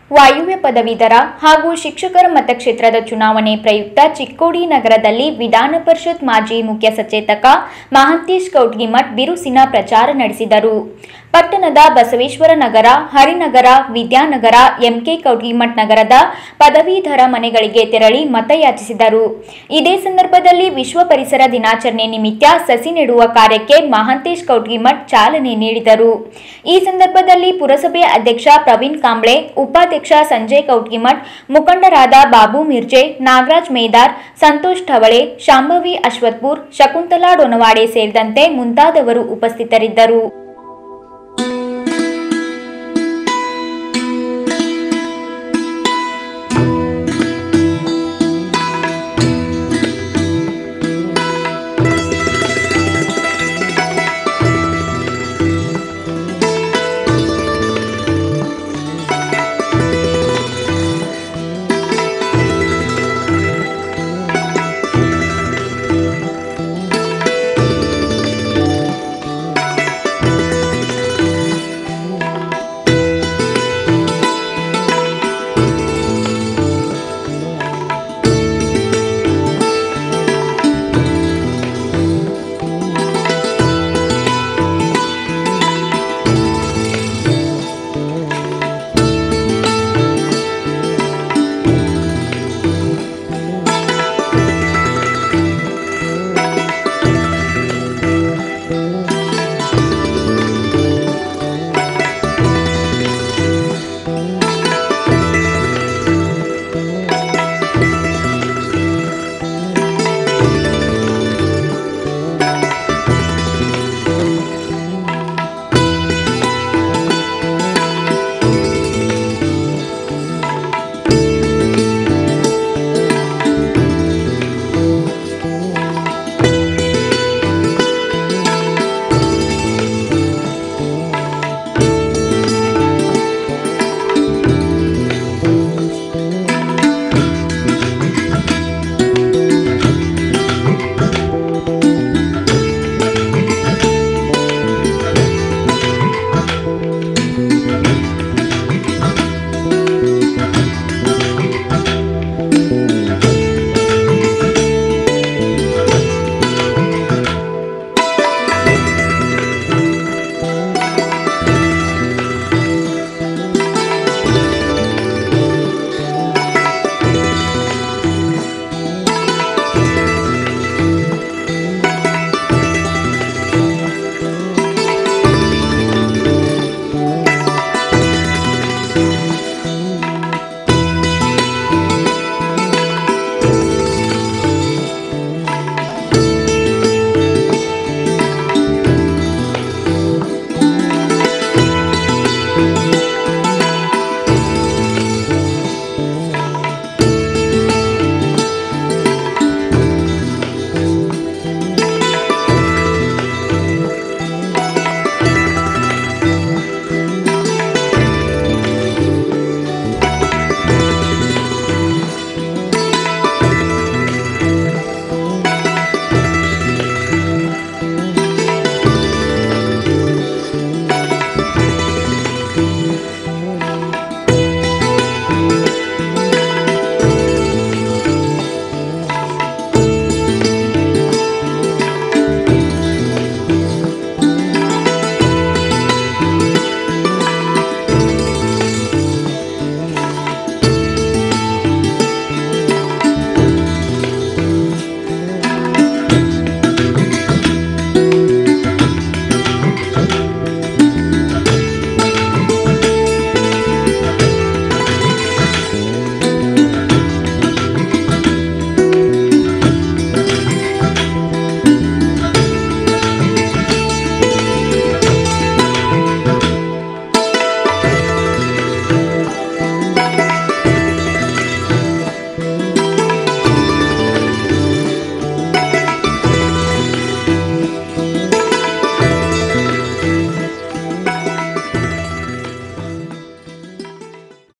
ವಾಯುವ್ಯ ಪದವೀಧರ ಹಾಗೂ ಶಿಕ್ಷಕರ ಮತಕ್ಷೇತ್ರದ ಚುನಾವಣೆ ಪ್ರಯುಕ್ತ ಚಿಕ್ಕೋಡಿ ನಗರದಲ್ಲಿ ವಿಧಾನ ಪರಿಷತ್ ಮಾಜಿ ಮುಖ್ಯ ಸಚೇತಕ ಮಹಾಂತೇಶ್ ಕೌಟಗಿಮಠ್ ಬಿರುಸಿನ ಪ್ರಚಾರ ನಡೆಸಿದರು. ಪಟ್ಟಣದ ಬಸವೇಶ್ವರ ನಗರ, ಹರಿನಗರ, ವಿದ್ಯಾನಗರ, ಎಂಕೆ ಕೌಟಗಿಮಠ್ ನಗರದ ಪದವೀಧರ ಮನೆಗಳಿಗೆ ತೆರಳಿ ಮತಯಾಚಿಸಿದರು. ಇದೇ ಸಂದರ್ಭದಲ್ಲಿ ವಿಶ್ವ ಪರಿಸರ ದಿನಾಚರಣೆ ನಿಮಿತ್ತ ಸಸಿ ನೆಡುವ ಕಾರ್ಯಕ್ಕೆ ಮಹಾಂತೇಶ್ ಕೌಟಗಿಮಠ್ ಚಾಲನೆ ನೀಡಿದರು. ಈ ಸಂದರ್ಭದಲ್ಲಿ ಪುರಸಭೆ ಅಧ್ಯಕ್ಷ ಪ್ರವೀಣ್ ಕಾಂಬ್ಳೆ, ಉಪಾಧ್ಯಕ್ಷ ಸಂಜಯ್ ಕೌಟಗಿಮಠ್, ಮುಖಂಡರಾದ ಬಾಬು ಮಿರ್ಜೆ, ನಾಗರಾಜ್ ಮೇದಾರ್, ಸಂತೋಷ್ ಠವಳೆ, ಶಾಂಭವಿ ಅಶ್ವತ್ಪುರ್, ಶಕುಂತಲಾ ಡೊನವಾಡೆ ಸೇರಿದಂತೆ ಮುಂತಾದವರು ಉಪಸ್ಥಿತರಿದ್ದರು.